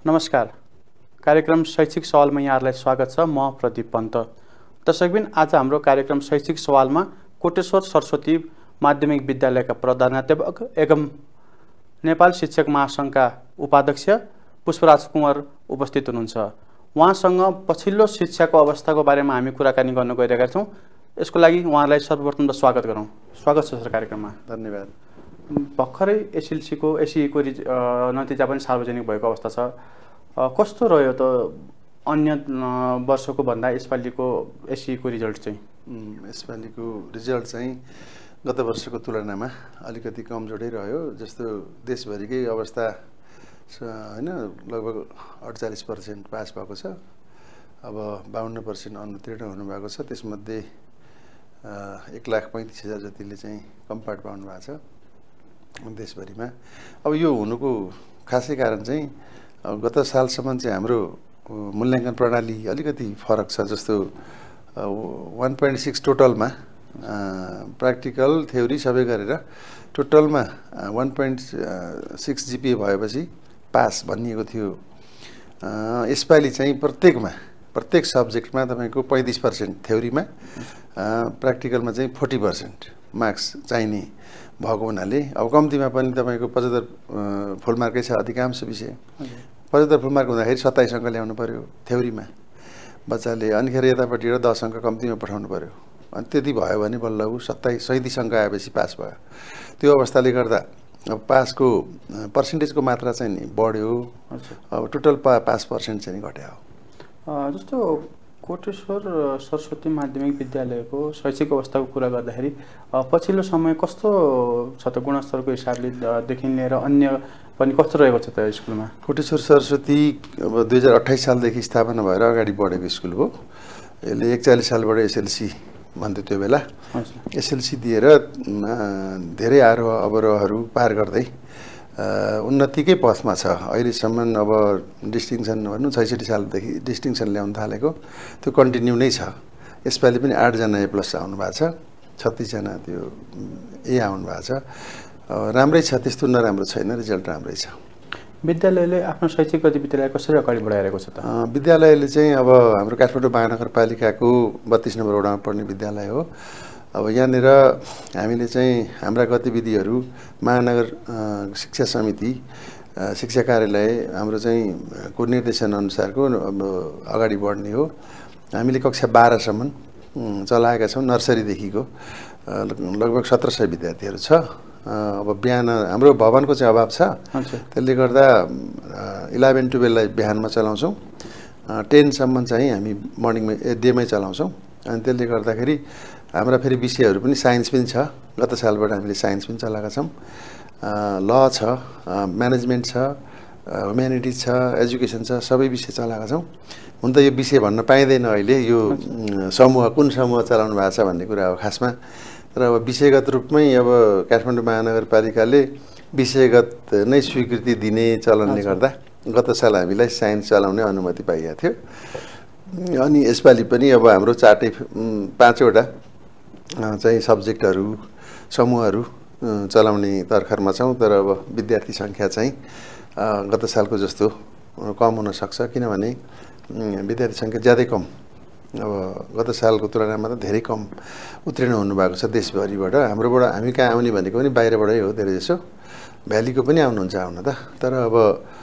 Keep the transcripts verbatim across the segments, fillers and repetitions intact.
नमस्कार। कार्यक्रम शैक्षिक सवालमा यहाँहरूलाई स्वागत छ। म प्रदीप पन्त। दर्शकबिन, आज हाम्रो कार्यक्रम शैक्षिक सवालमा कोटेश्वर सरस्वती माध्यमिक विद्यालयका प्रधानाध्यापक एवं नेपाल शिक्षक महासङ्घका उपाध्यक्ष पुष्पराज कुँवर उपस्थित हुनुहुन्छ। उहाँसँग पछिल्लो शिक्षाको अवस्थाको बारेमा हामी कुराकानी गर्न गइरहेका छौँ। यसको लागि उहाँलाई सर्वप्रथम त स्वागत गरौँ। स्वागत छ सर कार्यक्रममा। धन्यवाद। भर्खरै एसएलसीको एसईको नतिजा पनि सार्वजनिक भएको अवस्था छ। कस्तो रह्यो त अन्य वर्षको भन्दा यसपालिको एसईको रिजल्ट चाहिँ? यसपालिको रिजल्ट चाहिँ गत वर्षको तुलनामा अलिकति कमजोरै रह्यो। जस्तो देशभरिकै अवस्था होइन, लगभग अडचालिस पर्सेन्ट पास भएको छ। अब बाहन्न पर्सेन्ट अनुत्तीर्ण हुनुभएको छ। त्यसमध्ये एक लाख पैँतिस हजार जतिले चाहिँ कम्पार्ट पाउनु भएको छ देशभरिमा। अब यो हुनुको खासै कारण चाहिँ गत सालसम्म चाहिँ हाम्रो मूल्याङ्कन प्रणाली अलिकति फरक छ। जस्तो वान पोइन्ट सिक्स टोटलमा प्र्याक्टिकल थ्योरी सबै गरेर टोटलमा वान पोइन्ट सिक्स जिपिए भएपछि पास भनिएको थियो। यसपालि चाहिँ प्रत्येकमा प्रत्येक सब्जेक्टमा तपाईँको पैँतिस पर्सेन्ट थ्योरीमा, प्र्याक्टिकलमा चाहिँ फोर्टी पर्सेन्ट मार्क्स चाहिने भएको हुनाले अब कम्तीमा पनि तपाईँको पचहत्तर फुल मार्कै छ अधिकांश विषय। पचहत्तर फुल मार्क हुँदाखेरि सत्ताइस अङ्क ल्याउनु पऱ्यो थ्योरीमा बच्चाले। अनिखेर यतापट्टि र दस अङ्क कम्तीमा पठाउनु पऱ्यो। अनि त्यति भयो भने बल्ल ऊ सत्ताइस सैँतिस अङ्क आएपछि पास भयो। त्यो अवस्थाले गर्दा अब पासको पर्सेन्टेजको मात्रा चाहिँ नि बढ्यो। अब टोटल पा पास पर्सेन्ट चाहिँ घट्यो। जस्तो कोटेश्वर सरस्वती माध्यमिक विद्यालयको शैक्षिक अवस्थाको कुरा गर्दाखेरि पछिल्लो समय कस्तो छ त? गुणस्तरको हिसाबले देखि लिएर अन्य पनि कस्तो रहेको छ त स्कुलमा? कोटेश्वर सरस्वती अब दुई हजार अट्ठाइस सालदेखि स्थापना भएर अगाडि बढेको स्कुल हो। यसले एकचालिस सालबाट एसएलसी भन्थ्यो त्यो बेला। एसएलसी दिएर धेरै आरोह अवरोहहरू पार गर्दै उन्नतिकै पथमा छ अहिलेसम्म। अब डिस्टिङसन भन्नु छैसठी सालदेखि डिस्टिङसन ल्याउनु थालेको त्यो कन्टिन्यू नै छ। यसपालि पनि आठजना ए प्लस आउनु भएको छ, छत्तिसजना त्यो ए आउनु भएको छ। राम्रै छ, त्यस्तो नराम्रो छैन, रिजल्ट राम्रै छ। विद्यालयले आफ्नो शैक्षिक गतिविधिलाई कसरी अगाडि बढाइरहेको छ त? विद्यालयले चाहिँ अब हाम्रो काठमाडौँ महानगरपालिकाको बत्तीस नम्बर वडामा पढ्ने विद्यालय हो। अब यहाँनिर हामीले चाहिँ हाम्रा गतिविधिहरू महानगर शिक्षा समिति शिक्षा कार्यालय हाम्रो चाहिँ को निर्देशन अनुसारको अब अगाडि बढ्ने हो। हामीले कक्षा बाह्रसम्म चलाएका छौँ। नर्सरीदेखिको लगभग सत्र सय विद्यार्थीहरू छ। अब बिहान हाम्रो भवनको चाहिँ अभाव छ, त्यसले गर्दा इलेभेन टुवेल्भलाई बिहानमा चलाउँछौँ। टेनसम्म चाहिँ हामी मर्निङमै डेमै चलाउँछौँ। अनि त्यसले गर्दाखेरि हाम्रा फेरि विषयहरू पनि साइन्स पनि छ। गत सालबाट हामीले साइन्स पनि चलाएका छौँ। ल छ, म्यानेजमेन्ट छ, ह्युम्यानिटिज छ, एजुकेसन छ, सबै विषय चलाएका छौँ। हुन त यो विषय भन्न पाइँदैन अहिले, यो समूह कुन समूह चलाउनु भएको छ भन्ने कुरा हो खासमा। तर अब विषयगत रूपमै अब काठमाडौँ महानगरपालिकाले विषयगत नै स्वीकृति दिने चलनले गर्दा गत साल हामीलाई साइन्स चलाउने अनुमति पाइएको थियो। अनि यसपालि पनि अब हाम्रो चार्टै पाँचवटा चाहिँ सब्जेक्टहरू समूहहरू चलाउने तर्खरमा छौँ। तर अब विद्यार्थी सङ्ख्या चाहिँ गत सालको जस्तो कम हुनसक्छ, किनभने विद्यार्थी सङ्ख्या ज्यादै कम। अब गत सालको तुलनामा त धेरै कम उत्तीर्ण हुनुभएको छ देशभरिबाट। हाम्रोबाट हामी कहाँ आउने भनेको पनि बाहिरबाटै हो धेरै जसो। भ्यालीको पनि आउनुहुन्छ आउन त, तर अब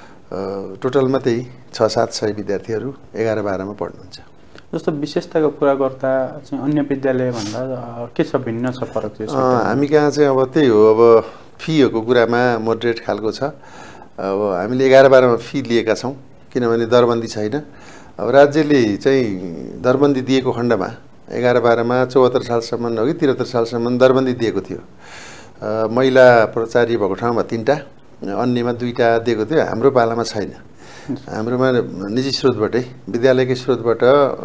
टोटलमा त्यही छ सात सय विद्यार्थीहरू एघार बाह्रमा पढ्नुहुन्छ। जस्तो विशेषताको कुरा गर्दा चाहिँ अन्य विद्यालयभन्दा के छ, भिन्न छ, फरक छ? हामी कहाँ चाहिँ अब त्यही हो, अब फीहरूको कुरामा मोडरेट खालको छ। अब हामीले एघार बाह्रमा फी लिएका छौँ, किनभने दरबन्दी छैन। अब राज्यले चाहिँ दरबन्दी दिएको खण्डमा एघार बाह्रमा चौहत्तर सालसम्म हो कि त्रिहत्तर सालसम्म दरबन्दी दिएको थियो। महिला प्राचार्य भएको ठाउँमा तिनवटा, अन्यमा दुईवटा दिएको थियो। हाम्रो पालामा छैन। हाम्रोमा निजी स्रोतबाटै विद्यालयकै स्रोतबाट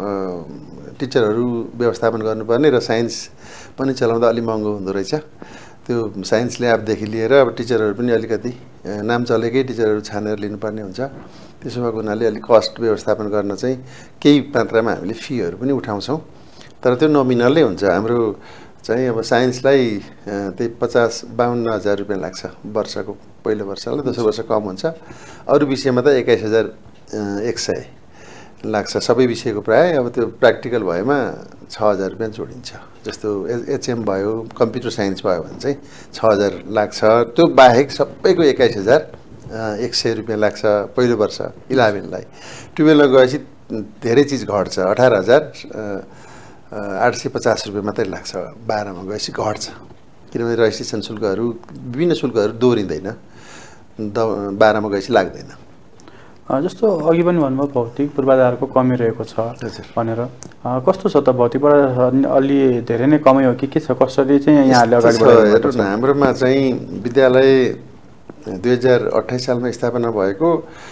टिचरहरू व्यवस्थापन गर्नुपर्ने र साइन्स पनि चलाउँदा अलि महँगो हुँदो रहेछ। त्यो साइन्स ल्याबदेखि लिएर अब टिचरहरू पनि अलिकति नाम चलेकै टिचरहरू छानेर लिनुपर्ने हुन्छ। त्यसो भएको हुनाले अलिक कस्ट व्यवस्थापन गर्न चाहिँ केही मात्रामा हामीले फीहरू पनि उठाउँछौँ। तर त्यो नोमिनलै हुन्छ। हाम्रो चाहिँ अब साइन्सलाई त्यही पचास बाहन्न हजार रुपियाँ लाग्छ वर्षको, पहिलो वर्षलाई। दोस्रो वर्ष कम हुन्छ। अरू विषयमा त एक्काइस हजार एक सय लाग्छ सबै विषयको प्राय। अब त्यो प्र्याक्टिकल भएमा छ हजार रुपियाँ जोडिन्छ। जस्तो एचएम भयो, कम्प्युटर साइन्स भयो भने चाहिँ छ हजार लाग्छ। त्यो बाहेक सबैको एक्काइस हजार एक सय रुपियाँ लाग्छ पहिलो वर्ष इलेभेनलाई। टुवेल्भमा गएपछि धेरै चिज घट्छ, अठार हजार आठ सय पचास रुपियाँ मात्रै लाग्छ। बाह्रमा गएपछि घट्छ, किनभने रजिस्ट्रेसन शुल्कहरू विभिन्न शुल्कहरू दोहोरिँदैन, द बाह्रमा गएपछि लाग्दैन। जस्तो अघि पनि भन्नुभयो भौतिक पूर्वाधारको कमी रहेको छ भनेर, कस्तो छ त भौतिक पूर्वाधार? अलि धेरै नै कमै हो कि के छ? कसरी चाहिँ यहाँले अगाडि बढाउनु? हाम्रोमा चाहिँ विद्यालय दुई हजार अट्ठाइस सालमा स्थापना भएको,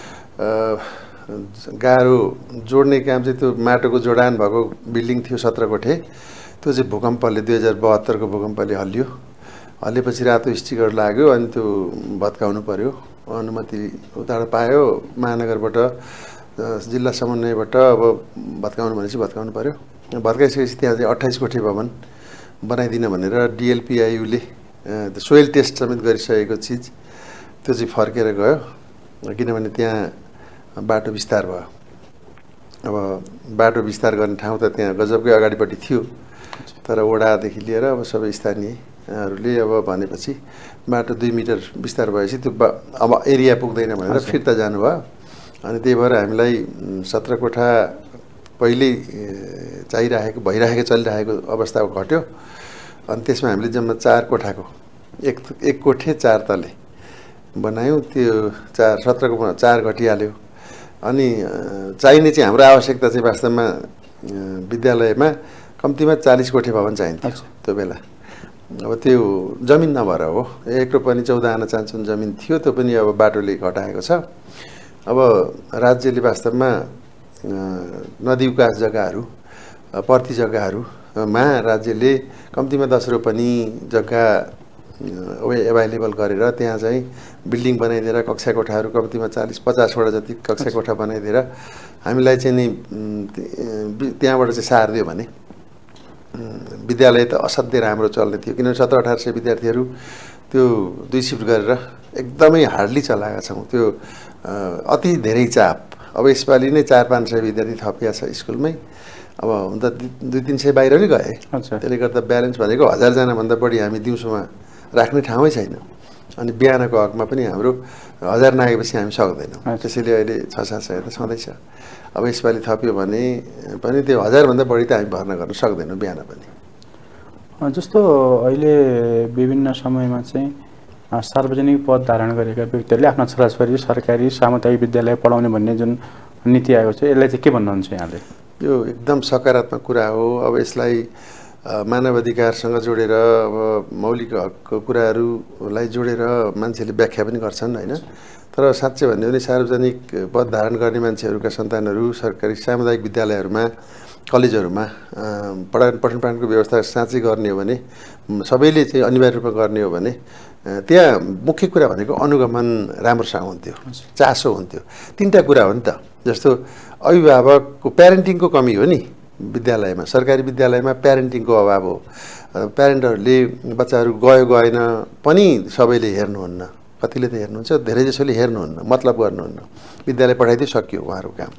गाह्रो जोड्ने काम चाहिँ त्यो माटोको जोडान भएको बिल्डिङ थियो सत्र कोठे। त्यो चाहिँ भूकम्पले दुई हजार बहत्तरको भूकम्पले हल्लियो। हल्लेपछि रातो स्टिकर लाग्यो, अनि त्यो भत्काउनु पर्यो। अनुमति उताबाट पायो महानगरबाट, जिल्ला समन्वयबाट। अब भत्काउनु भनेपछि भत्काउनु पर्यो। भत्काइसकेपछि त्यहाँ चाहिँ अट्ठाइस कोठे भवन बनाइदिन भनेर डिएलपिआईले सोइल टेस्ट समेत गरिसकेको चिज त्यो चाहिँ फर्केर गयो, किनभने त्यहाँ बाटो विस्तार भयो। अब बाटो विस्तार गर्ने ठाउँ त त्यहाँ गजबकै अगाडिपट्टि थियो, तर वडादेखि लिएर अब सबै स्थानीयहरूले अब भनेपछि बाटो दुई मिटर विस्तार भएपछि त्यो अब एरिया पुग्दैन भनेर फिर्ता जानुभयो। अनि त्यही भएर हामीलाई सत्र कोठा पहिल्यै चाहिरहेको भइरहेको चलिरहेको अवस्था घट्यो। अनि त्यसमा हामीले जम्मा चार कोठाको एक एक कोठे चार तले बनायौँ। त्यो चार सत्रको चार घटिहाल्यो। अनि चाहिने चाहिँ हाम्रो आवश्यकता चाहिँ वास्तवमा विद्यालयमा कम्तीमा चालिस कोठे भवन चाहिन्थ्यो त्यो बेला। अब त्यो जमिन नभएर हो, एक रोपनी चौध आना चान्चुन जमिन थियो, त्यो पनि अब बाटोले घटाएको छ। अब राज्यले वास्तवमा नदी उकास जग्गाहरू, पर्ती जग्गाहरूमा राज्यले कम्तीमा दस रोपनी जग्गा एभाइलेबल गरेर त्यहाँ चाहिँ बिल्डिङ बनाइदिएर कक्षा कोठाहरू कम्तीमा चालिस पचासवटा जति कक्षा कोठा बनाइदिएर हामीलाई चाहिँ नि त्यहाँबाट चाहिँ सारिदियो भने विद्यालय त असाध्यै राम्रो चल्ने थियो। किनभने सत्र अठार सय विद्यार्थीहरू त्यो दुई सिफ्ट गरेर एकदमै हार्डली चलाएका छौँ। त्यो अति धेरै चाप। अब यसपालि नै चार पाँच सय विद्यार्थी थपिया छ स्कुलमै। अब हुन त दुई तिन सय बाहिर नै गए। त्यसले गर्दा ब्यालेन्स भनेको हजारजनाभन्दा बढी हामी दिउँसोमा राख्ने ठाउँै छैन। अनि बिहानको हकमा पनि हाम्रो हजार नआएपछि हामी सक्दैनौँ। त्यसैले अहिले छ सात सय त छँदैछ। अब यसपालि थप्यो भने पनि त्यो हजारभन्दा बढी त हामी भर्ना गर्न सक्दैनौँ बिहान पनि। जस्तो अहिले विभिन्न समयमा चाहिँ सार्वजनिक पद धारण गरेका व्यक्तिहरूले आफ्ना छोराछोरी सरकारी सामुदायिक विद्यालय पढाउने भन्ने जुन नीति आएको छ, यसलाई चाहिँ के भन्नुहुन्छ यहाँले? यो एकदम सकारात्मक कुरा हो। अब यसलाई मानव अधिकारसँग जोडेर, अब मौलिक हकको कुराहरूलाई जोडेर मान्छेले व्याख्या पनि गर्छन् होइन। तर साँच्चै भन्यो भने सार्वजनिक पद धारण गर्ने मान्छेहरूका सन्तानहरू सरकारी सामुदायिक विद्यालयहरूमा कलेजहरूमा पढाइ पठन पाठनको व्यवस्था साँच्चै गर्ने हो भने, सबैले चाहिँ अनिवार्य रूपमा गर्ने हो भने त्यहाँ मुख्य कुरा भनेको अनुगमन राम्रोसँग हुन्थ्यो, चासो हुन्थ्यो। तिनवटा कुरा हो नि त। जस्तो अभिभावकको प्यारेन्टिङको कमी हो नि विद्यालयमा, सरकारी विद्यालयमा प्यारेन्टिङको अभाव हो। प्यारेन्टहरूले बच्चाहरू गयो गएन पनि सबैले हेर्नुहुन्न, कतिले त हेर्नुहुन्छ, धेरै जसोले हेर्नुहुन्न, मतलब गर्नुहुन्न। विद्यालय पढाइदियो सकियो उहाँहरूको काम।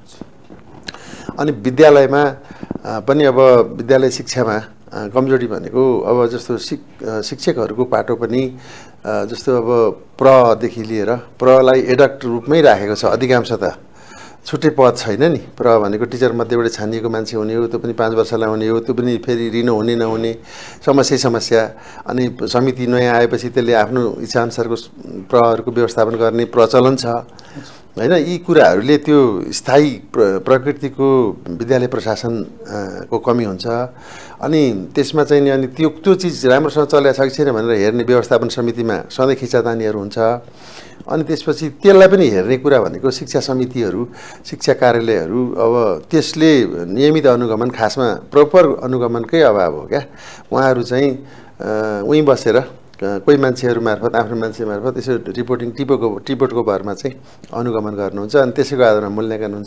अनि विद्यालयमा पनि अब विद्यालय शिक्षामा कमजोरी भनेको अब जस्तो शिक शिक्षकहरूको पाटो पनि जस्तो अब प्रदेखि लिएर प्रलाई एडक्ट रूपमै राखेको छ अधिकांश त। छुट्टै पद छैन नि। प्र भनेको टिचर मध्येबाट छानिएको मान्छे हुने हो, त्यो पनि पाँच वर्ष लाउने हो, त्यो पनि फेरि रिनो हुने नहुने समस्या समस्या। अनि समिति नयाँ आएपछि त्यसले आफ्नो इच्छाअनुसारको प्रहरूको व्यवस्थापन गर्ने प्रचलन छ होइन। यी कुराहरूले त्यो स्थायी प्रकृतिको विद्यालय प्रशासनको कमी हुन्छ। अनि त्यसमा चाहिँ नि अनि त्यो त्यो चिज राम्रोसँग चलेको छ कि छैन भनेर हेर्ने व्यवस्थापन समितिमा सधैँ खिचातानीहरू हुन्छ। अनि त्यसपछि त्यसलाई पनि हेर्ने कुरा भनेको शिक्षा समितिहरू, शिक्षा कार्यालयहरू। अब त्यसले नियमित अनुगमन, खासमा प्रोपर अनुगमनकै अभाव हो क्या। उहाँहरू चाहिँ उहीँ बसेर कोही मान्छेहरू मार्फत, आफ्नो मान्छे मार्फत यसो रिपोर्टिङ टिपोको टिपोटको भरमा चाहिँ अनुगमन गर्नुहुन्छ। अनि त्यसैको आधारमा मूल्याङ्कन हुन्छ।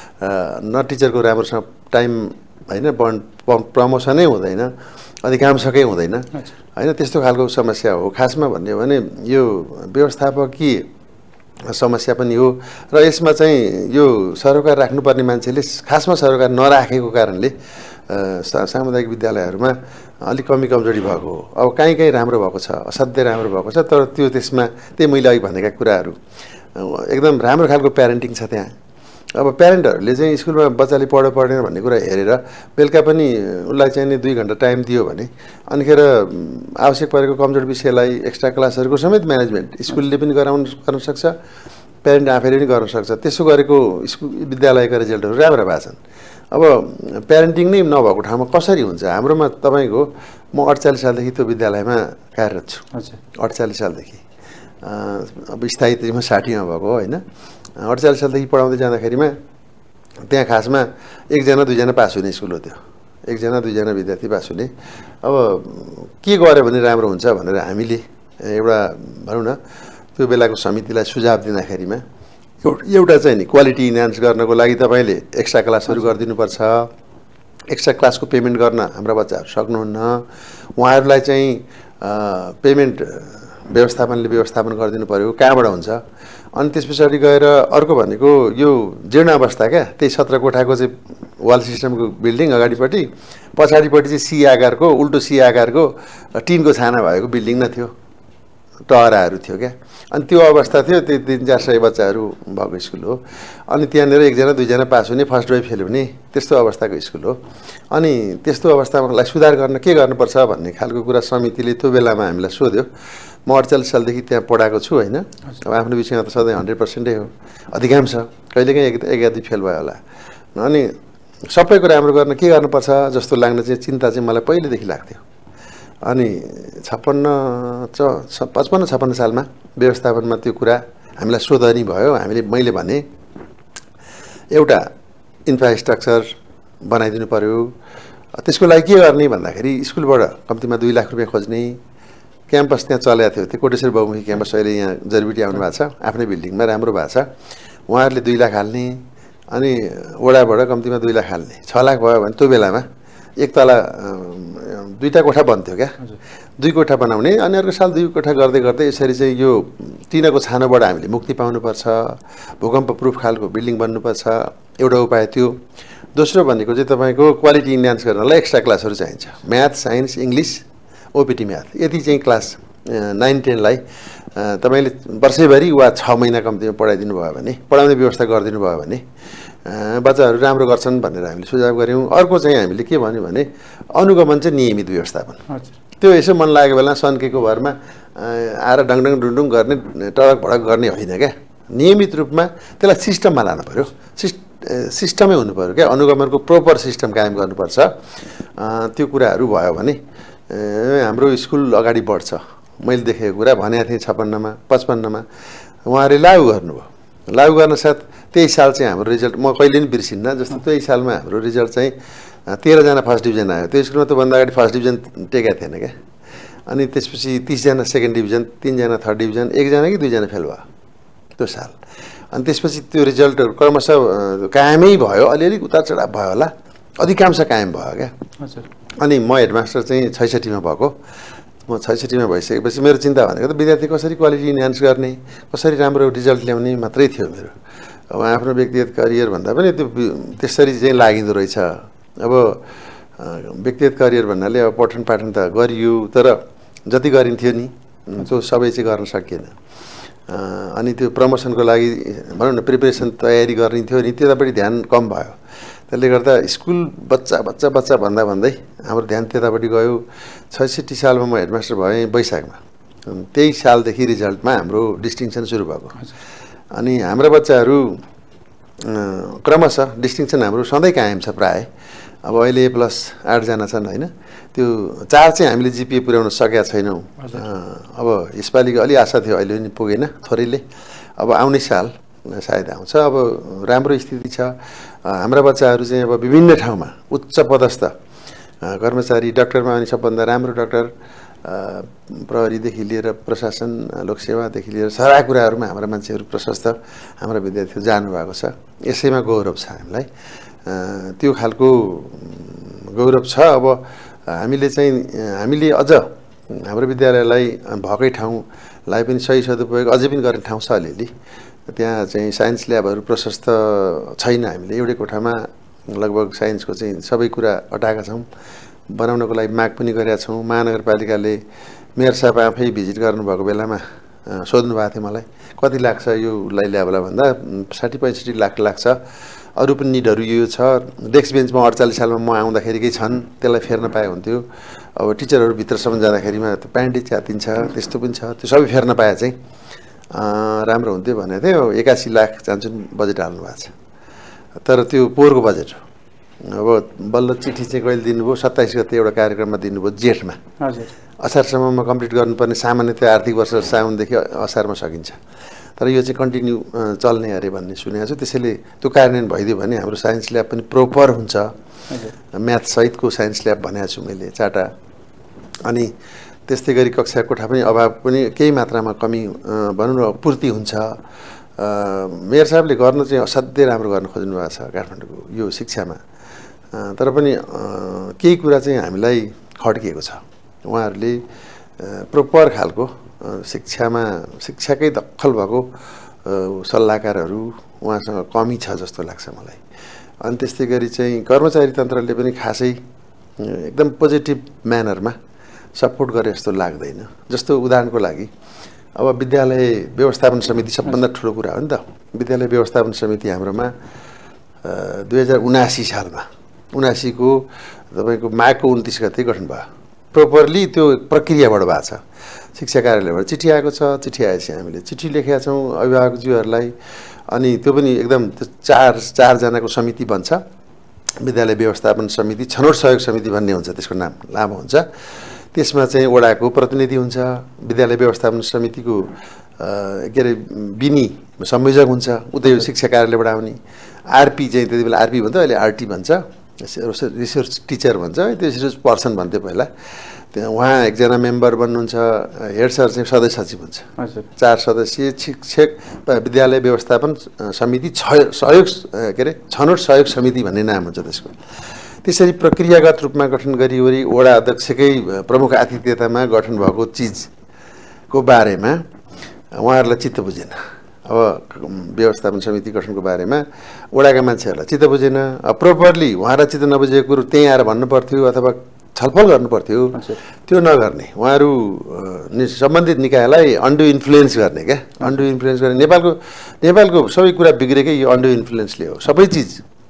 न टिचरको राम्रोसँग टाइम होइन, बन्ड प्रमोसनै हुँदैन, अधिकांशकै हुँदैन होइन। त्यस्तो खालको समस्या हो। खासमा भन्यो भने यो व्यवस्थापकीय समस्या पनि हो र यसमा चाहिँ यो सरोकार राख्नुपर्ने मान्छेले खासमा सरोकार नराखेको कारणले सामुदायिक विद्यालयहरूमा अलिक कमी कमजोरी भएको हो। अब काहीँ काहीँ राम्रो भएको छ, असाध्यै राम्रो भएको छ, तर त्यो त्यसमा त्यही मैले अघि भनेका कुराहरू एकदम राम्रो खालको प्यारेन्टिङ छ त्यहाँ। अब प्यारेन्टहरूले चाहिँ स्कुलमा बच्चाले पढ्यो पढेन भन्ने कुरा हेरेर बेलुका पनि उसलाई चाहिँ नि दुई घन्टा टाइम दियो भने अनिखेर आवश्यक परेको कमजोर विषयलाई एक्स्ट्रा क्लासहरूको समेत म्यानेजमेन्ट स्कुलले पनि गराउन गर्न सक्छ, प्यारेन्ट आफैले पनि गर्न सक्छ। त्यसो गरेको स्कुल विद्यालयका रिजल्टहरू राम्रा भएका छन्। अब प्यारेन्टिङ नै नभएको ठाउँमा कसरी हुन्छ? हाम्रोमा तपाईँको म अडचालिस सालदेखि त्यो विद्यालयमा कार्यरत छु। अडचालिस सालदेखि अब स्थायीमा साठीमा भएको होइन। अडचालिस सालदेखि पढाउँदै जाँदाखेरिमा त्यहाँ खासमा एकजना दुईजना पास हुने स्कुल हो त्यो, एकजना दुईजना विद्यार्थी पास हुने। अब के गर्यो भने राम्रो हुन्छ भनेर हामीले एउटा भनौँ न त्यो बेलाको समितिलाई सुझाव दिँदाखेरिमा एउटा चाहिँ नि क्वालिटी इन्हान्स गर्नको लागि तपाईँले एक्स्ट्रा क्लासहरू गरिदिनुपर्छ। एक्स्ट्रा क्लासको पेमेन्ट गर्न हाम्रा बच्चाहरू सक्नुहुन्न, उहाँहरूलाई चाहिँ पेमेन्ट व्यवस्थापनले व्यवस्थापन गरिदिनु पऱ्यो, कहाँबाट हुन्छ? अनि त्यस पछाडि गएर अर्को भनेको यो जीर्ण अवस्था क्या, त्यही सत्र कोठाको चाहिँ वाल सिस्टमको बिल्डिङ अगाडिपट्टि, पछाडिपट्टि चाहिँ सी आकारको उल्टो सी आकारको टिनको छाना भएको बिल्डिङ न थियो, टहराहरू थियो क्या। अनि त्यो अवस्था थियो, त्यो तिन चार सय बच्चाहरू भएको स्कुल हो। अनि त्यहाँनिर एकजना दुईजना पास हुने, फर्स्ट ड्राइभ फेल हुने, त्यस्तो अवस्थाको स्कुल हो। अनि त्यस्तो अवस्थालाई सुधार गर्न के गर्नुपर्छ भन्ने खालको कुरा समितिले त्यो बेलामा हामीलाई सोध्यो। म अडचालिस सालदेखि त्यहाँ पढाएको छु होइन। अब आफ्नो विषयमा त सधैँ हन्ड्रेड पर्सेन्टै हो, अधिकांश कहिलेकाहीँ एक एक आधी फेल भयो होला। अनि सबैको राम्रो गर्न के गर्नुपर्छ जस्तो लाग्ने चाहिँ चिन्ता चाहिँ मलाई पहिलेदेखि लाग्थ्यो। अनि छप्पन्न च पचपन्न छप्पन्न सालमा व्यवस्थापनमा त्यो कुरा हामीलाई सोधनी भयो। हामीले मैले भने एउटा इन्फ्रास्ट्रक्चर बनाइदिनु पऱ्यो। त्यसको लागि के गर्ने भन्दाखेरि स्कुलबाट कम्तीमा दुई लाख रुपियाँ खोज्ने, क्याम्पस त्यहाँ चलेको थियो, त्यो कोटेश्वर बहुमुखी क्याम्पस अहिले यहाँ जरबिटी आउनु भएको छ, आफ्नै बिल्डिङमा राम्रो भएको छ, उहाँहरूले दुई लाख हाल्ने। अनि वडाबाट कम्तीमा दुई लाख हाल्ने, छ लाख भयो भने त्यो बेलामा एक तला दुईवटा कोठा बन्थ्यो क्या, दुई कोठा बनाउने। अनि अर्को साल दुई कोठा गर्दै गर्दै यसरी चाहिँ यो टिनको छानोबाट हामीले मुक्ति पाउनुपर्छ, भूकम्प प्रुफ खालको बिल्डिङ बन्नुपर्छ, एउटा उपाय त्यो। दोस्रो भनेको चाहिँ तपाईँको क्वालिटी इन्हान्स गर्नलाई एक्स्ट्रा क्लासहरू चाहिन्छ, math, science, English, OPT math. यति चाहिँ क्लास नाइन टेनलाई तपाईँले वर्षैभरि वा छ महिना कम्तीमा पढाइदिनु भयो भने, पढाउने व्यवस्था गरिदिनु भयो भने बच्चाहरू राम्रो गर्छन् भनेर हामीले सुझाव गऱ्यौँ। अर्को चाहिँ हामीले के भन्यो भने अनुगमन चाहिँ नियमित व्यवस्थापन। त्यो यसो मन लागेको बेला सन्केको भरमा आएर डङडङ डुङडुङ गर्ने, टडक भडक गर्ने होइन क्या। नियमित रूपमा त्यसलाई सिस्टममा लानु पऱ्यो, सिस्ट सिस्टमै हुनु पऱ्यो क्या। अनुगमनको प्रोपर सिस्टम कायम गर्नुपर्छ। त्यो कुराहरू भयो भने हाम्रो स्कुल अगाडि बढ्छ। मैले देखेको कुरा भनेको थिएँ छप्पन्नमा पचपन्नमा उहाँहरूले लागु गर्नुभयो। लागु गर्न साथ त्यही साल चाहिँ हाम्रो रिजल्ट म कहिले पनि बिर्सिन्न। जस्तो त्यही सालमा हाम्रो रिजल्ट चाहिँ तेह्रजना फर्स्ट डिभिजन आयो। त्यो स्कुलमा त्योभन्दा अगाडि फर्स्ट डिभिजन टेकेको थिएन क्या। अनि त्यसपछि तिसजना सेकेन्ड डिभिजन, तिनजना थर्ड डिभिजन, एकजना कि दुईजना फेल भयो त्यो साल। अनि त्यसपछि त्यो रिजल्टहरू क्रमशः कायमै भयो, अलिअलि उतार चढाव भयो होला, अधिकांश कायम भयो क्या। अनि म हेडमास्टर चाहिँ छैसठीमा भएको, म छैसठीमा भइसकेपछि मेरो चिन्ता भनेको त विद्यार्थी कसरी क्वालिटी इन्हान्स गर्ने, कसरी राम्रो रिजल्ट ल्याउने मात्रै थियो मेरो। अब आफ्नो व्यक्तिगत करियर भन्दा पनि त्यो त्यसरी चाहिँ लागिँदो रहेछ। अब व्यक्तिगत करियर भन्नाले अब पठन पाठन त गरियो, तर जति गरिन्थ्यो नि त्यो सबै चाहिँ गर्न सकिएन। अनि त्यो प्रमोसनको लागि भनौँ न प्रिपरेसन तयारी गरिन्थ्यो नि, त्यतापट्टि ध्यान कम भयो। त्यसले गर्दा स्कुल बच्चा बच्चा बच्चा भन्दा भन्दै हाम्रो ध्यान त्यतापट्टि गयो। छैसठी सालमा म हेडमास्टर भएँ वैशाखमा। त्यही सालदेखि रिजल्टमा हाम्रो डिस्टिङसन सुरु भएको। अनि हाम्रा बच्चाहरू क्रमशः डिस्टिङसन हाम्रो सधैँ कायम छ प्रायः। अब अहिले प्लस आठजना छन् होइन। त्यो चार चाहिँ हामीले जिपिए पुर्याउन सकेका छैनौँ। अब यसपालिको अलि आशा थियो, अहिले पनि पुगेन थोरैले। अब आउने साल सायद आउँछ। अब राम्रो स्थिति छ। हाम्रा बच्चाहरू चाहिँ अब विभिन्न ठाउँमा उच्च पदस्थ कर्मचारी, डक्टरमा पनि सबभन्दा राम्रो डक्टर, प्रहरीदेखि लिएर प्रशासन, लोकसेवादेखि लिएर सारा कुराहरूमा हाम्रा मान्छेहरू प्रशस्त, हाम्रा विद्यार्थीहरू जानुभएको छ। यसैमा गौरव छ हामीलाई। त्यो खालको गौरव छ। अब हामीले चाहिँ हामीले अझ हाम्रो विद्यालयलाई भएकै ठाउँ लाई पनि सही सदुपयोग अझै पनि गर्ने ठाउँ छ अलिअलि। त्यहाँ चाहिँ साइन्स ल्याबहरू प्रशस्त छैन। हामीले एउटै कोठामा लगभग साइन्सको चाहिँ सबै कुरा अटाएका छौँ। बनाउनको लागि माग पनि गरेका छौँ। महानगरपालिकाले मेयर साहब आफै भिजिट गर्नुभएको बेलामा सोध्नु भएको थियो मलाई कति लाग्छ यो लाई ल्याबलाई भन्दा साठी पैँसठी लाख लाग्छ। अरू पनि निडहरू यो छ। डेस्क बेन्चमा अडचालिस सालमा म आउँदाखेरिकै छन्, त्यसलाई फेर्न पाए हुन्थ्यो। अब टिचरहरू भित्रसम्म जाँदाखेरिमा त्यो प्यान्टै च्यातिन्छ, त्यस्तो पनि छ। त्यो सबै फेर्न पाए चाहिँ राम्रो हुन्थ्यो भनेको थियो। एकासी लाख चान्चुन बजेट हाल्नु भएको छ, तर त्यो पोहोरको बजेट हो। अब बल्ल चिठी चाहिँ कहिले दिनुभयो? सत्ताइस गते एउटा कार्यक्रममा दिनुभयो जेठमा। हजुर, असारसम्ममा कम्प्लिट गर्नुपर्ने सामान्यतया आर्थिक वर्ष साउनदेखि असारमा सकिन्छ, तर यो चाहिँ कन्टिन्यू चल्ने अरे भन्ने सुनेको छु। त्यसैले त्यो कार्यान्वयन भइदियो भने हाम्रो साइन्स ल्याब पनि प्रोपर हुन्छ। म्याथ सहितको साइन्स ल्याब भनेको छु मैले चारवटा। अनि त्यस्तै गरी कक्षा कोठा पनि अभाव पनि केही मात्रामा कमी भनौँ न पूर्ति हुन्छ। मेयर साहबले गर्नु चाहिँ असाध्यै राम्रो गर्न खोज्नु भएको छ काठमाडौँको यो शिक्षामा, तर पनि केही कुरा चाहिँ हामीलाई खड्किएको छ। उहाँहरूले प्रोपर खालको शिक्षामा शिक्षाकै दखल भएको सल्लाहकारहरू उहाँसँग कमी छ जस्तो लाग्छ मलाई। अनि त्यस्तै गरी चाहिँ कर्मचारी तन्त्रले पनि खासै एकदम पोजिटिभ म्यानरमा सपोर्ट गरे जस्तो लाग्दैन। जस्तो उदाहरणको लागि अब विद्यालय व्यवस्थापन समिति सबभन्दा ठुलो कुरा हो नि त। विद्यालय व्यवस्थापन समिति हाम्रोमा दुई हजार उनासी सालमा उनासीको तपाईँको माघको उन्तिस गते गठन भयो। प्रोपरली त्यो प्रक्रियाबाट भएको छ। शिक्षा कार्यालयबाट चिठी आएको छ। चिठी आएपछि हामीले चिठी लेखेका छौँ अभिभावकज्यूहरूलाई। अनि त्यो पनि एकदम चार चारजनाको समिति बन्छ, विद्यालय व्यवस्थापन समिति, छनौट सहयोग समिति भन्ने हुन्छ, त्यसको नाम लामो हुन्छ। त्यसमा चाहिँ वडाको प्रतिनिधि हुन्छ, विद्यालय व्यवस्थापन समितिको के अरे बिनी संयोजक हुन्छ, उतै शिक्षा कार्यालयबाट आउने। आरपी चाहिँ त्यति बेला आरपी भन्छ, अहिले आरटी भन्छ, रिसोर्स टिचर भन्छ। त्यो रिसोर्स पर्सन भन्थ्यो पहिला। त्यहाँ उहाँ एकजना मेम्बर बन्नुहुन्छ, हेड सर चाहिँ सदस्य सचिव हुन्छ। चार सदस्यीय शिक्षक विद्यालय व्यवस्थापन समिति सहयोग के अरे छनौट सहयोग समिति भन्ने नाम हुन्छ त्यसको। त्यसरी प्रक्रियागत रूपमा गठन गरिवरी वडा अध्यक्षकै प्रमुख आतिथ्यतामा गठन भएको चिजको बारेमा उहाँहरूलाई चित्त बुझेन। अब व्यवस्थापन समिति गठनको बारेमा वडाका मान्छेहरूलाई चित्त बुझेन। प्रोपरली उहाँलाई चित्त नबुझेको कुरो त्यहीँ आएर भन्नु पर्थ्यो अथवा छलफल गर्नु पर्थ्यो। त्यो नगर्ने उहाँहरू सम्बन्धित निकायलाई अन्डु इन्फ्लुएन्स गर्ने क्या अन्डु इन्फ्लुएन्स गर्ने। नेपालको नेपालको सबै कुरा बिग्रेकै यो अन्डु इन्फ्लुएन्सले हो। सबै चिज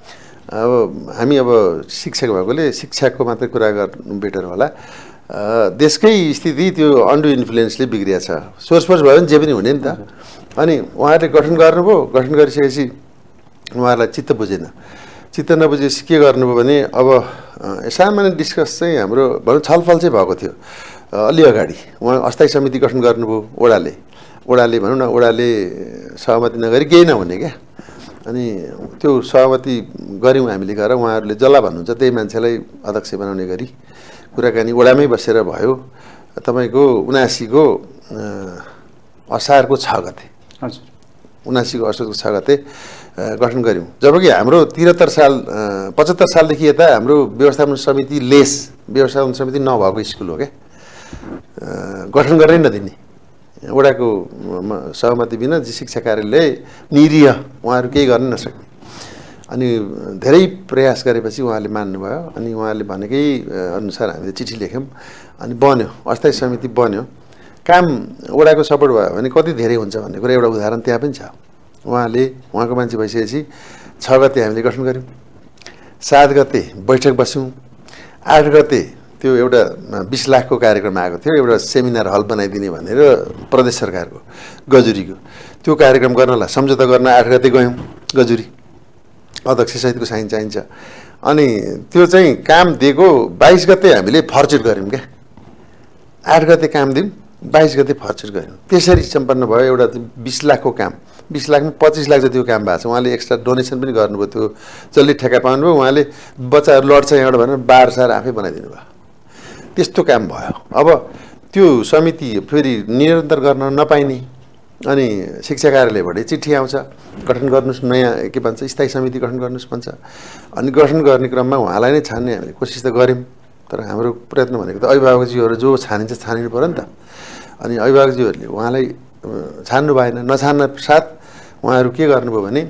अब हामी अब शिक्षक भएकोले शिक्षाको मात्रै कुरा गर्नु बेटर होला। देशकै स्थिति त्यो अन्डु इन्फ्लुएन्सले बिग्रिया छ। सोर्स फोर्स भयो भने जे पनि हुने नि त। अनि उहाँहरूले गठन गर्नुभयो। गठन गरिसकेपछि उहाँहरूलाई चित्त बुझेन। चित्त नबुझेपछि के गर्नुभयो भने अब सामान्य डिस्कस चाहिँ हाम्रो भनौँ छलफल चाहिँ भएको थियो अलि अगाडि। उहाँ अस्थायी समिति गठन गर्नुभयो वडाले। वडाले भनौँ न वडाले सहमति नगरी केही नहुने क्या। अनि त्यो सहमति गऱ्यौँ हामीले गएर। उहाँहरूले जसलाई भन्नुहुन्छ त्यही मान्छेलाई अध्यक्ष बनाउने गरी कुराकानी वडामै बसेर भयो। तपाईँको उनासीको असारको छ गते हजुर उनासीको असारको छ गते गठन गऱ्यौँ। जबकि हाम्रो त्रिहत्तर साल पचहत्तर सालदेखि यता हाम्रो व्यवस्थापन समिति लेस व्यवस्थापन समिति नभएको स्कुल हो क्या। गठन गरेरै नदिने वडाको सहमति बिना शिक्षा कार्यालय निरीह उहाँहरू केही गर्न नसक्ने। अनि धेरै प्रयास गरेपछि उहाँले मान्नुभयो। अनि उहाँले भनेकै अनुसार हामीले चिठी लेख्यौँ। अनि बन्यो, अस्थायी समिति बन्यो। काम वडाको सपोर्ट भयो भने कति धेरै हुन्छ भन्ने कुरा एउटा उदाहरण त्यहाँ पनि छ। उहाँले उहाँको मान्छे भइसकेपछि छ गते हामीले गठन गऱ्यौँ। सात गते बैठक बस्यौँ। आठ गते त्यो एउटा बिस लाखको कार्यक्रम आएको थियो, एउटा सेमिनार हल बनाइदिने भनेर प्रदेश सरकारको गजुरीको। त्यो कार्यक्रम गर्नलाई सम्झौता गर्न आठ गते गयौँ गजुरी। अध्यक्षसहितको साइन चाहिन्छ। अनि त्यो चाहिँ काम दिएको बाइस गते हामीले फर्चुट गऱ्यौँ क्या। आठ गते काम दिउँ, बाइस गते फर्चुट गऱ्यौँ। त्यसरी सम्पन्न भयो एउटा बिस लाखको काम। बिस लाखमा पच्चिस लाख जतिको काम भएको छ। उहाँले एक्स्ट्रा डोनेसन पनि गर्नुभयो। त्यो जसले ठेक्का पाउनुभयो उहाँले बच्चाहरू लड्छ यहाँबाट भनेर बार सार आफै बनाइदिनु भयो। त्यस्तो काम भयो। अब त्यो समिति फेरि निरन्तर गर्न नपाइने। अनि शिक्षा कार्यालयबाटै चिठी आउँछ गठन गर्नुहोस्, नयाँ के भन्छ स्थायी समिति गठन गर्नुहोस् भन्छ। अनि गठन गर्ने क्रममा उहाँलाई नै छान्ने हामीले कोसिस त गऱ्यौँ। तर हाम्रो प्रयत्न भनेको त अभिभावकज्यूहरू जो छानिन्छ छानिनु पऱ्यो नि त। अनि अभिभावकज्यूहरूले उहाँलाई छान्नु भएन। नछान्न साथ उहाँहरू के गर्नुभयो भने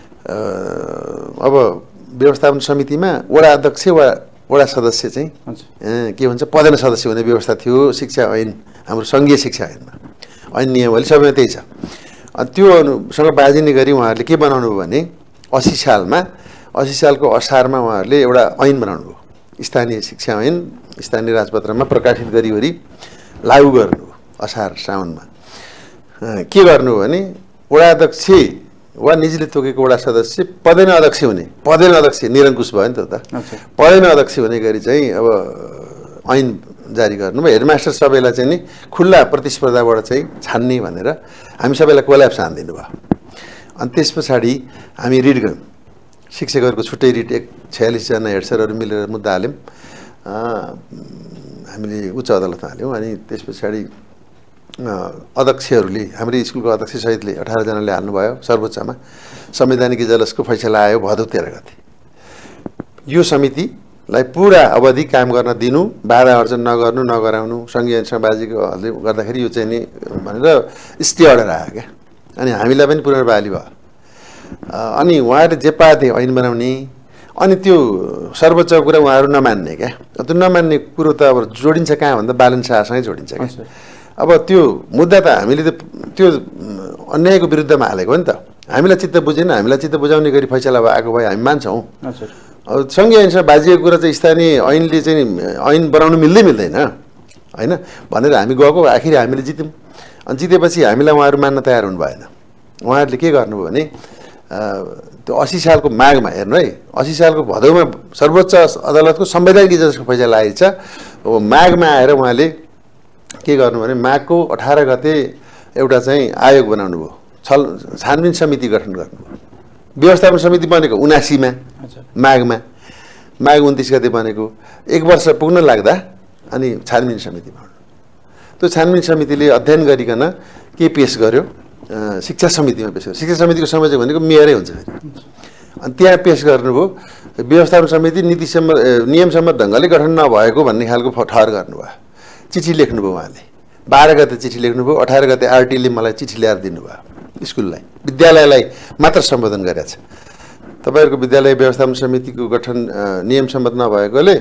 अब व्यवस्थापन समितिमा वडा अध्यक्ष वा वडा सदस्य चाहिँ के भन्छ पदेन सदस्य हुने व्यवस्था थियो शिक्षा ऐन, हाम्रो सङ्घीय शिक्षा ऐनमा। ऐन नियमावली सबैमा त्यही छ। अनि त्योसँग बाजिने गरी उहाँहरूले के बनाउनु भयो भने असी सालमा असी सालको असारमा उहाँहरूले एउटा ऐन बनाउनु भयो, स्थानीय शिक्षा ऐन स्थानीय राजपत्रमा प्रकाशित गरिवरी लागू गर्नु असार साउनमा। के गर्नु भने वडा अध्यक्ष वा निजीले तोकेको वडा सदस्य पदेन अध्यक्ष हुने, पदेन अध्यक्ष निरङ्कुश भयो नि त त पदेन अध्यक्ष हुने गरी चाहिँ अब ऐन जारी गर्नुभयो। हेडमास्टर सबैलाई चाहिँ नि खुल्ला प्रतिस्पर्धाबाट चाहिँ छान्ने भनेर हामी सबैलाई कोल्याप्स हानिदिनु भयो। अनि त्यस पछाडि हामी रिट गयौँ, शिक्षकहरूको छुट्टै रिट एक छयालिसजना हेड सरहरू मिलेर मुद्दा हाल्यौँ, हामीले उच्च अदालतमा हाल्यौँ। अनि त्यस पछाडि अध्यक्षहरूले हाम्रो स्कुलको अध्यक्ष सहितले अठारजनाले हाल्नुभयो सर्वोच्चमा। संवैधानिक इजलासको फैसला आयो भदौ तेह्र गते। यो समितिलाई पुरा अवधि काम गर्न दिनु, बाधा अर्जन नगर्नु नगराउनु, सङ्घीय ऐनबाजीकोहरूले गर्दाखेरि यो चाहिँ नि भनेर स्टे अर्डर आयो क्या। अनि हामीलाई पनि पुनर्बहाली भयो। अनि उहाँहरूले जे पाथे ऐन बनाउने, अनि त्यो सर्वोच्चको कुरा उहाँहरू नमान्ने क्या। त्यो नमान्ने कुरो त अब जोडिन्छ कहाँ भन्दा बालन शाहसँगै जोडिन्छ क्या। अब त्यो मुद्दा त हामीले त त्यो अन्यायको विरुद्धमा हालेको हो नि त। हामीलाई चित्त बुझेन, हामीलाई चित्त बुझाउने गरी फैसला आएको भए हामी मान्छौँ। अब सङ्घीय ऐनसँग बाजिएको कुरा चाहिँ स्थानीय ऐनले चाहिँ ऐन बनाउनु मिल्दै मिल्दैन होइन भनेर हामी गएको, आखिर हामीले जित्यौँ। अनि जितेपछि हामीलाई उहाँहरू मान्न तयार हुनु भएन। उहाँहरूले के गर्नुभयो भने त्यो असी सालको माघमा हेर्नु है, असी सालको भदौमा सर्वोच्च अदालतको संवैधानिक इजलासको फैसला आएछ। अब माघमा आएर उहाँले के गर्नु भने माघको अठार गते एउटा चाहिँ आयोग बनाउनु भयो, छल छानबिन समिति गठन गर्नुभयो। व्यवस्थापन समिति बनेको उनासीमा माघमा, माघ उन्तिस गते बनेको, एक वर्ष पुग्न लाग्दा अनि छानबिन समिति बनाउनु। त्यो छानबिन समितिले अध्ययन गरिकन के पेस गर्यो, शिक्षा समितिमा पेस गर्यो। शिक्षा समितिको संयोजक भनेको मेयरै हुन्छ फेरि। अनि त्यहाँ पेस गर्नुभयो व्यवस्थापन समिति नीतिसम्म नियमसम्मत ढङ्गले गठन नभएको भन्ने खालको ठहर गर्नुभयो। चिठी लेख्नुभयो उहाँले, बाह्र गते चिठी लेख्नुभयो, अठार गते आरटीले मलाई चिठी ल्याएर दिनुभयो स्कुललाई, विद्यालयलाई मात्र सम्बोधन गरेछ। तपाईँहरूको विद्यालय व्यवस्थापन समितिको गठन नियम सम्मत नभएकोले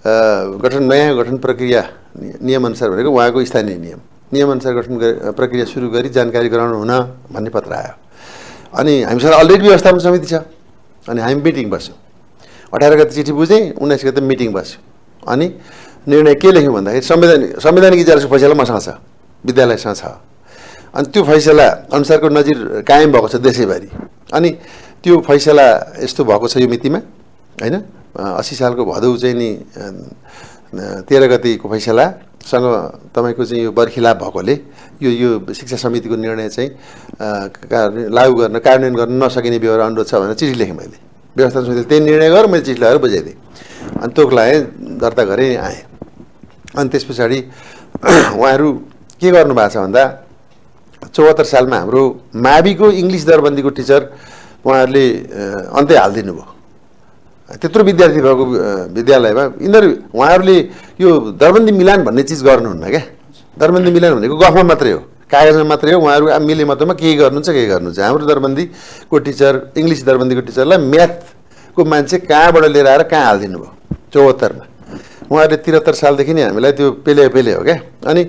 गठन नयाँ गठन प्रक्रिया नियमअनुसार भनेको उहाँको स्थानीय नियम नियमअनुसार गठन प्रक्रिया सुरु गरी जानकारी गराउनु हुन भन्ने पत्र आयो। अनि हामीसँग अलरेडी व्यवस्थापन समिति छ। अनि हामी मिटिङ बस्यौँ, अठार गते चिठी बुझेँ, उन्नाइस गते मिटिङ बस्यौँ। अनि निर्णय के लेख्यौँ भन्दाखेरि संवैधानिक संवैधानिक इजलासको फैसला मसँग छ, विद्यालयसँग छ। अनि त्यो फैसला अनुसारको नजिर कायम भएको छ देशैभरि। अनि त्यो फैसला यस्तो भएको छ यो मितिमा होइन, असी सालको भदौ चाहिँ नि तेह्र गतिको फैसलासँग तपाईँको चाहिँ यो बर्खिलाप भएकोले यो यो शिक्षा समितिको निर्णय चाहिँ लागू गर्न कार्यान्वयन गर्न नसकिने व्यवहार अनुरोध छ भनेर चिठी लेखेँ मैले। व्यवस्थापन समितिले त्यही निर्णय गरेर मैले चिठी लगाएर बुझाइदिएँ। अनि तोक लगाएँ, दर्ता गरेँ, आएँ। अनि त्यस पछाडि उहाँहरू के गर्नुभएको छ भन्दा चौहत्तर सालमा हाम्रो माविको इङ्ग्लिस दरबन्दीको टिचर उहाँहरूले अन्त्य हालिदिनु भयो। त्यत्रो विद्यार्थी भएको विद्यालयमा यिनीहरू उहाँहरूले यो दरबन्दी मिलान भन्ने चिज गर्नुहुन्न क्या। दरबन्दी मिलान भनेको गफमा मात्रै हो, कागजमा मात्रै हो। उहाँहरू अब मिले मतमा केही गर्नुहुन्छ केही गर्नुहुन्छ। हाम्रो दरबन्दीको टिचर इङ्ग्लिस दरबन्दीको टिचरलाई म्याथको मान्छे कहाँबाट लिएर आएर कहाँ हालिदिनु भयो चौहत्तरमा। उहाँहरूले त्रिहत्तर सालदेखि नै हामीलाई त्यो पेले पेले हो क्या। अनि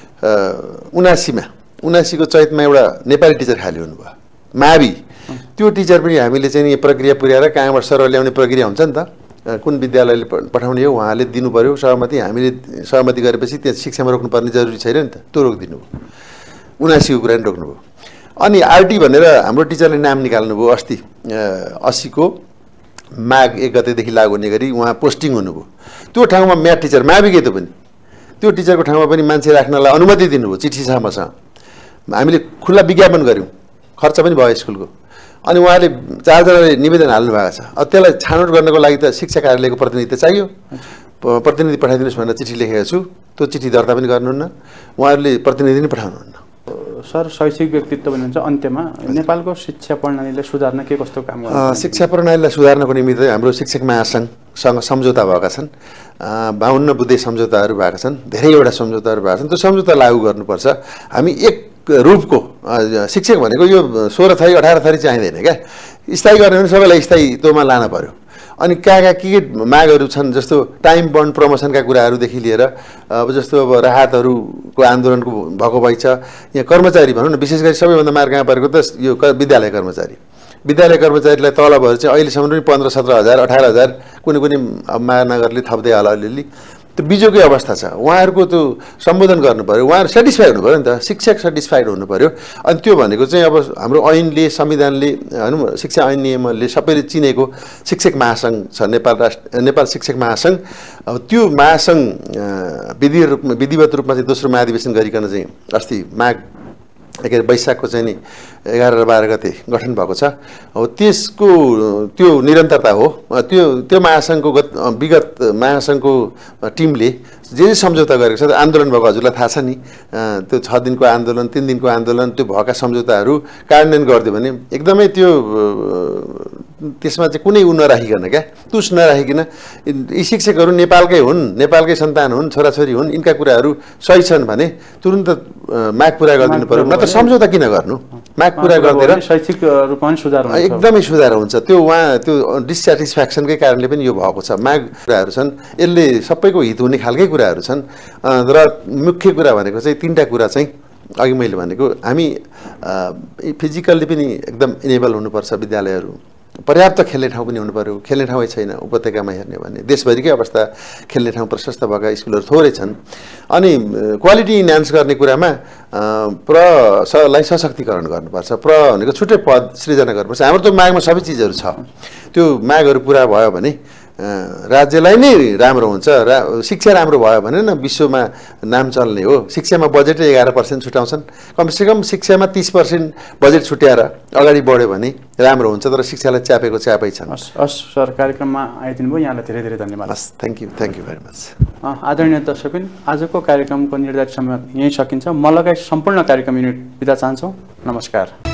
उनासीमा उनासीको चैतमा एउटा नेपाली टिचर खाली हुनुभयो मावि। त्यो टिचर पनि हामीले चाहिँ प्रक्रिया पुर्याएर कहाँबाट सरल ल्याउने प्रक्रिया हुन्छ नि त, कुन विद्यालयले पठाउने हो उहाँले दिनु पऱ्यो सहमति। हामीले सहमति गरेपछि त्यहाँ शिक्षामा रोक्नुपर्ने जरुरी छैन नि त, त्यो रोकिदिनु भयो। उनासीको कुरा नि रोक्नुभयो। अनि आरटी भनेर हाम्रो टिचरले नाम निकाल्नुभयो अस्ति अस्सीको माघ एक गतेदेखि लागु हुने गरी उहाँ पोस्टिङ हुनुभयो। त्यो ठाउँमा म्याथ टिचर माविकै त पनि त्यो टिचरको ठाउँमा पनि मान्छे राख्नलाई अनुमति दिनुभयो चिठी छ मसँग। हामीले खुल्ला विज्ञापन गऱ्यौँ, खर्च पनि भयो स्कुलको। अनि उहाँले चारजनाले निवेदन हाल्नु भएको छ। अब त्यसलाई छानौट गर्नको लागि त शिक्षा कार्यालयको प्रतिनिधि चाहियो, प्रतिनिधि पठाइदिनुहोस् भनेर चिठी लेखेको छु। त्यो चिठी दर्ता पनि गर्नुहुन्न, उहाँहरूले प्रतिनिधि नै पठाउनुहुन्न। सर शैक्षिक व्यक्तित्व भन्नुहुन्छ अन्त्यमा नेपालको शिक्षा प्रणालीलाई सुधार्न के कस्तो काम गर्छ? शिक्षा प्रणालीलाई सुधार्नको निमित्त हाम्रो शिक्षक महासङ्घसँग सम्झौता भएका छन्। बाहन्न बुद्धे सम्झौताहरू भएका छन्, धेरैवटा सम्झौताहरू भएका छन्। त्यो सम्झौता लागू गर्नुपर्छ। हामी एक रूपको शिक्षक भनेको यो सोह्र थरी अठार थरी चाहिँदैन क्या। स्थायी गर्ने भने सबैलाई स्थायीत्वमा लान पर्यो। अनि कहाँ कहाँ के के मागहरू छन्, जस्तो टाइम बन्ड प्रमोसनका कुराहरूदेखि लिएर अब जस्तो अब राहतहरूको आन्दोलनको भएको भइ छ। यहाँ कर्मचारी भनौँ न, विशेष गरी सबैभन्दा मार कहाँ परेको त यो विद्यालय कर्मचारी। विद्यालय कर्मचारीलाई तलबहरू चाहिँ अहिलेसम्म पनि पन्ध्र सत्र हजार अठार हजार कुनै कुनै महानगरले थप्दै होला अलिअलि। त्यो बिजोकै अवस्था छ। उहाँहरूको त्यो सम्बोधन गर्नु पऱ्यो, उहाँहरू सेटिस्फाइड हुनु पऱ्यो नि त। शिक्षक सेटिस्फाइड हुनु पऱ्यो। अनि त्यो भनेको चाहिँ अब हाम्रो ऐनले, संविधानले, भनौँ शिक्षा ऐन नियमले सबैले चिनेको शिक्षक महासङ्घ छ, नेपाल राष्ट्र नेपाल शिक्षक महासङ्घ। अब त्यो महासङ्घ विधि रूपमा विधिवत रूपमा चाहिँ दोस्रो महाधिवेशन गरिकन चाहिँ अस्ति माघ के अरे वैशाखको चाहिँ नि एघार र बाह्र गते गठन भएको छ। अब त्यसको त्यो निरन्तरता हो। त्यो त्यो महासङ्घको गत विगत महासङ्घको टिमले जे जे सम्झौता गरेको छ, आन्दोलन भएको हजुरलाई थाहा छ नि। त्यो छ दिनको आन्दोलन, तिन दिनको आन्दोलन, त्यो भएका सम्झौताहरू कार्यान्वयन गरिदियो भने एकदमै त्यो त्यसमा चाहिँ कुनै उ नराखिकन क्या, तुस नराखिकन यी शिक्षकहरू नेपालकै हुन्, नेपालकै सन्तान हुन्, छोराछोरी हुन्, यिनका कुराहरू सही छन् भने तुरुन्त माग पुरा गरिदिनु पर्यो। नत्र सम्झौता किन गर्नु? माग पुरा गरिदिएर शैक्षिक रूपमा सुधार हुन्छ, एकदमै सुधार हुन्छ। त्यो उहाँ त्यो डिसस्याटिस्फ्याक्सनकै कारणले पनि यो भएको छ। माग कुराहरू छन्, यसले सबैको हित हुने खालकै कुराहरू छन्। र मुख्य कुरा भनेको चाहिँ तिनवटा कुरा चाहिँ अघि मैले भनेको, हामी फिजिकल्ली पनि एकदम इनेबल हुनुपर्छ। विद्यालयहरू पर्याप्त खेल्ने ठाउँ पनि हुनु पऱ्यो। खेल्ने ठाउँै छैन उपत्यकामा हेर्ने भने, देशभरिकै अवस्था खेल्ने ठाउँ प्रशस्त भएका स्कुलहरू थोरै छन्। अनि क्वालिटी इन्हान्स गर्ने कुरामा प्रलाई सशक्तिकरण गर्नुपर्छ। प्र भनेको छुट्टै पद सृजना गर्नुपर्छ। हाम्रो त्यो मागमा सबै चिजहरू छ। त्यो मागहरू पुरा भयो भने राज्यलाई नै राम्रो हुन्छ। रा शिक्षा राम्रो भयो भने न विश्वमा नाम चल्ने हो। शिक्षामा बजेटै एघार पर्सेन्ट छुट्याउँछन्। कमसेकम शिक्षामा तिस पर्सेन्ट बजेट छुट्याएर अगाडि बढ्यो भने राम्रो हुन्छ। तर शिक्षालाई च्यापेको च्यापै छन्। हस् हस् सर, कार्यक्रममा आइदिनु भयो, यहाँलाई धेरै धेरै धन्यवाद। हस्, thank you thank you very much. आदरणीय दर्शकबिन, आजको कार्यक्रमको निर्धारित समय यहीँ सकिन्छ। म लगायत सम्पूर्ण कार्यक्रम युनिट बिदा चाहन्छौँ। नमस्कार।